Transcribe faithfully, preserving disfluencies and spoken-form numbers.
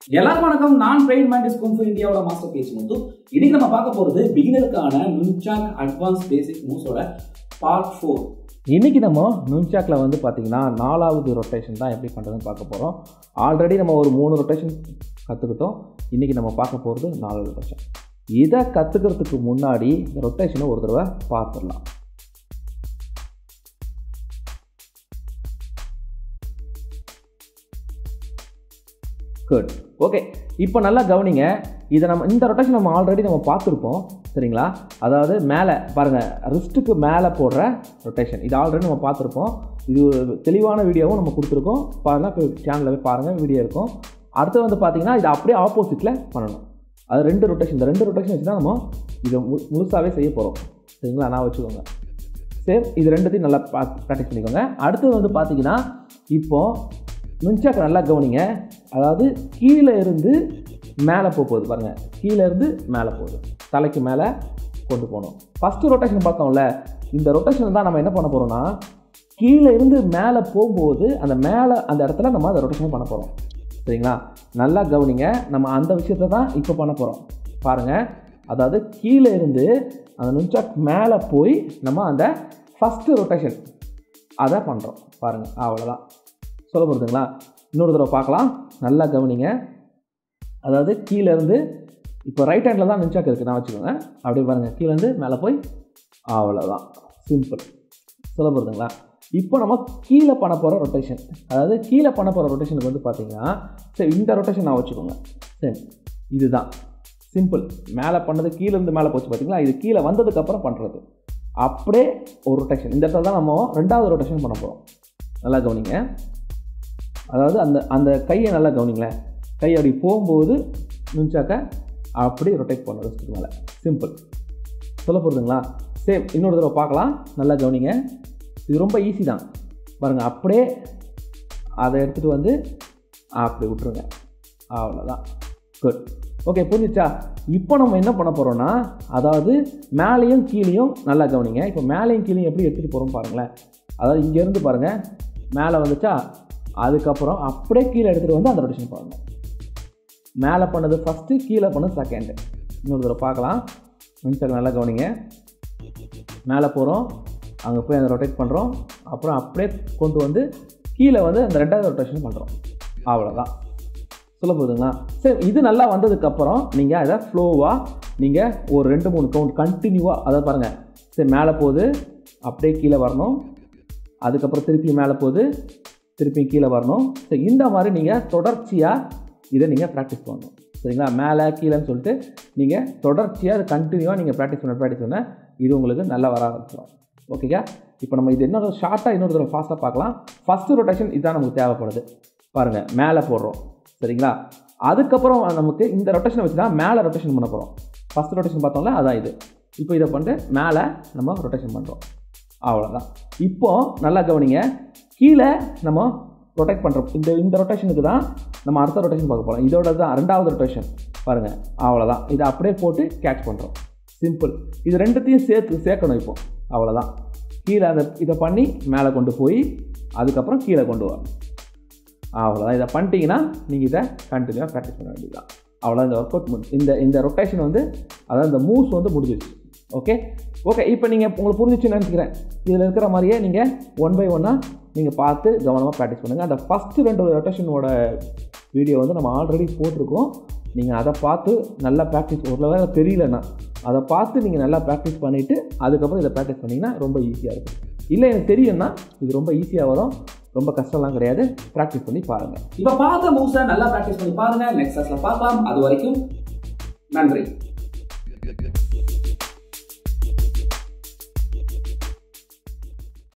எல்லாருக்கும் வணக்கம். நான் ட்ரெயின் மேண்டிஸ் குங் ஃபு இந்தியாவோட மாஸ்டர் பேஜ் முத்து. இன்னைக்கு நம்ம பார்க்க போறது பிகினருக்கான நுன்சாக் அட்வான்ஸ் பேசிக் மூவ்ஸோட பார்ட் ஃபோர். இன்னைக்கு நம்ம நுன்சாக்ல வந்து பார்த்தீங்கன்னா நாலாவது ரொட்டேஷன் தான் எப்படி பண்ணுறதுன்னு பார்க்க போகிறோம். ஆல்ரெடி நம்ம ஒரு மூணு ரொட்டேஷன் கற்றுக்கிட்டோம். இன்னைக்கு நம்ம பார்க்க போகிறது நாலாவது ரொட்டேஷன். இதை கற்றுக்கிறதுக்கு முன்னாடி இந்த ரொட்டேஷனை ஒரு தடவை பார்த்துடலாம். குட். ஓகே, இப்போ நல்லா கவனிங்க. இதை நம்ம இந்த ரொட்டேஷன் நம்ம ஆல்ரெடி நம்ம பார்த்துருப்போம், சரிங்களா? அதாவது மேலே பாருங்கள், ரிஸ்ட்டுக்கு மேலே போடுற ரொட்டேஷன் இது ஆல்ரெடி நம்ம பார்த்துருப்போம். இது ஒரு தெளிவான வீடியோவும் நம்ம கொடுத்துருக்கோம். பாருங்கள், இப்போ சேனலில் போய் பாருங்கள், வீடியோ இருக்கும். அடுத்து வந்து பார்த்தீங்கன்னா இது அப்படியே ஆப்போசிட்டில் பண்ணணும். அது ரெண்டு ரொட்டேஷன், இந்த ரெண்டு ரொட்டேஷன் வச்சு தான் நம்ம இதை மு முழுசாகவே செய்ய போகிறோம், சரிங்களா? நான் வச்சுக்கோங்க. சரி, இது ரெண்டுத்தையும் நல்லா ப்ராக்டிஸ் பண்ணிக்கோங்க. அடுத்தது வந்து பார்த்தீங்கன்னா இப்போது நுன்சாக் நல்லா கவனிங்க. அதாவது கீழே இருந்து மேலே போகுது பாருங்கள், கீழே இருந்து மேலே போகுது, தலைக்கு மேலே கொண்டு போகணும். ஃபஸ்ட்டு ரொட்டேஷன் பார்த்தோம்ல, இந்த ரொட்டேஷன் தான் நம்ம என்ன பண்ண போகிறோம்னா கீழே இருந்து மேலே போகும்போது அந்த மேலே அந்த இடத்துல நம்ம அந்த ரொட்டேஷன் பண்ண போகிறோம், சரிங்களா? நல்லா கவனிங்க. நம்ம அந்த விஷயத்தை தான் இப்போ பண்ண போகிறோம் பாருங்கள். அதாவது கீழே இருந்து அந்த நுன்சாக் மேலே போய் நம்ம அந்த ஃபஸ்ட்டு ரொட்டேஷன் அதை பண்ணுறோம் பாருங்கள். அவ்வளோதான், சொல்ல போகிறதுங்களா? இன்னொரு தடவை பார்க்கலாம், நல்லா கவனிங்க. அதாவது கீழேருந்து இப்போ ரைட் ஹேண்டில் தான் நுன்சாக் இருக்குது, நான் வச்சுக்கோங்க. அப்படியே பாருங்கள், கீழேருந்து மேலே போய் அவ்வளோதான், சிம்பிள். சொல்ல போகிறதுங்களா? இப்போ நம்ம கீழே பண்ண போகிற ரொட்டேஷன், அதாவது கீழே பண்ண போகிற ரொட்டேஷனுக்கு வந்து பார்த்தீங்கன்னா சரி இந்த ரொட்டேஷன் நான் வச்சுக்கோங்க. சரி, இதுதான் சிம்பிள். மேலே பண்ணது கீழேருந்து மேலே போச்சு பார்த்தீங்களா? இது கீழே வந்ததுக்கப்புறம் பண்ணுறது. அப்படியே ஒரு ரொட்டேஷன் இந்த இடத்துல தான் நம்ம ரெண்டாவது ரொட்டேஷன் பண்ண போகிறோம். நல்லா கவனிங்க. அதாவது அந்த அந்த கையை நல்லா கவனிங்களேன். கை அப்படி போகும்போது நுன்சாக்கை அப்படி ரொட்டேட் பண்ண ரெஸ்ட்டுக்கு மேலே, சிம்பிள். சொல்ல போகிறதுங்களா? சேம் இன்னொரு தடவை பார்க்கலாம், நல்லா கவனிங்க. இது ரொம்ப ஈஸி தான் பாருங்கள். அப்படியே அதை எடுத்துகிட்டு வந்து அப்படி விட்டுருங்க, அவ்வளோதான். குட். ஓகே, புரிஞ்சிச்சா? இப்போ நம்ம என்ன பண்ண போகிறோன்னா, அதாவது மேலேயும் கீழேயும் நல்லா கவனிங்க. இப்போ மேலேயும் கீழேயும் எப்படி எடுத்துகிட்டு போகிறோம் பாருங்களேன். அதாவது இங்கேருந்து பாருங்கள், மேலே வந்துச்சா, அதுக்கப்புறம் அப்படியே கீழே எடுத்துகிட்டு வந்து அந்த ரொட்டேஷன் பாருங்கள். மேலே பண்ணது ஃபஸ்ட்டு, கீழே பண்ணது செகண்டு. இன்னொரு தடவை பார்க்கலாம், நுன்சாக் நல்லா கவனிங்க. மேலே போகிறோம், அங்கே போய் அந்த ரொட்டேட் பண்ணுறோம், அப்புறம் அப்படியே கொண்டு வந்து கீழே வந்து அந்த ரெண்டாவது ரொட்டேஷன் பண்ணுறோம், அவ்வளோதான். சொல்ல போகுதுங்களா? சரி, இது நல்லா வந்ததுக்கப்புறம் நீங்கள் அதை ஃப்ளோவாக நீங்கள் ஒரு ரெண்டு மூணு கவுண்ட் கண்டினியூவாக அதை பாருங்கள். சரி, மேலே போகுது, அப்படியே கீழே வரணும், அதுக்கப்புறம் திருப்பி மேலே போகுது, திருப்பி கீழே வரணும். சரி, இந்த மாதிரி நீங்கள் தொடர்ச்சியாக இதை நீங்கள் ப்ராக்டிஸ் பண்ணணும், சரிங்களா? மேலே கீழேன்னு சொல்லிட்டு நீங்கள் தொடர்ச்சியாக அதை கண்டினியூவாக நீங்கள் ப்ராக்டிஸ் பண்ண ப்ராக்டிஸ் பண்ண இது உங்களுக்கு நல்லா வர ஆரம்பிச்சிடும். ஓகேக்கா? இப்போ நம்ம இது இன்னொரு ஷார்ட்டாக இன்னொரு தடவை ஃபாஸ்ட்டாக பார்க்கலாம். ஃபஸ்ட்டு ரொட்டேஷன் இதுதான் நமக்கு தேவைப்படுது பாருங்கள். மேலே போடுறோம், சரிங்களா? அதுக்கப்புறம் நமக்கு இந்த ரொட்டேஷனை வச்சு தான் மேலே ரொட்டேஷன் பண்ண போகிறோம். ஃபஸ்ட் ரொட்டேஷன் பார்த்தோம்ல, அதான் இது. இப்போ இதை பண்ணிட்டு மேலே நம்ம ரொட்டேஷன் பண்ணுறோம், அவ்வளோதான். இப்போது நல்லா கவனிங்க. கீழே நம்ம ரொட்டேட் பண்ணுறோம். இந்த இந்த ரொட்டேஷனுக்கு தான் நம்ம அடுத்த ரொட்டேஷன் பார்க்க போகிறோம். இதோட தான் ரெண்டாவது ரொட்டேஷன் பாருங்கள், அவ்வளோதான். இதை அப்படியே போட்டு கேட்ச் பண்ணுறோம், சிம்பிள். இது ரெண்டுத்தையும் சேர்த்து சேர்க்கணும் இப்போ, அவ்வளோதான். கீழே அந்த இதை பண்ணி மேலே கொண்டு போய் அதுக்கப்புறம் கீழே கொண்டு வரணும், அவ்வளோதான். இதை பண்ணிட்டீங்கன்னா நீங்கள் இதை கண்டினியூவாக ப்ராக்டிஸ் பண்ண வேண்டியதுதான், அவ்வளோதான். இந்த ஒர்க் அவுட் முடிஞ்சு இந்த இந்த ரொட்டேஷன் வந்து அதாவது இந்த மூவ்ஸ் வந்து முடிஞ்சிடுச்சு. ஓகே ஓகே இப்போ நீங்கள் உங்களுக்கு புரிஞ்சிச்சுன்னு நினச்சிக்கிறேன். இதில் இருக்கிற மாதிரியே நீங்கள் ஒன் பை ஒன்னாக நீங்கள் பார்த்து கவனமாக ப்ராக்டிஸ் பண்ணுங்கள். அந்த ஃபஸ்ட்டு ரெண்டு ரொட்டேஷனோட வீடியோ வந்து நம்ம ஆல்ரெடி போட்டிருக்கோம். நீங்கள் அதை பார்த்து நல்லா ப்ராக்டிஸ், ஒரு வேளை தெரியலன்னா அதை பார்த்து நீங்கள் நல்லா ப்ராக்டிஸ் பண்ணிவிட்டு அதுக்கப்புறம் இதை ப்ராக்டிஸ் பண்ணிங்கன்னா ரொம்ப ஈஸியாக இருக்கும். இல்லை எனக்கு தெரியும்னா இது ரொம்ப ஈஸியாக வரும், ரொம்ப கஷ்டம்லாம் கிடையாது. ப்ராக்டிஸ் பண்ணி பாருங்கள். இப்போ பார்த்த மூவ்ஸை நல்லா ப்ராக்டிஸ் பண்ணி பாருங்கள். நெக்ஸ்ட் கிளாஸில் பார்க்கலாம். அது வரைக்கும் நன்றி.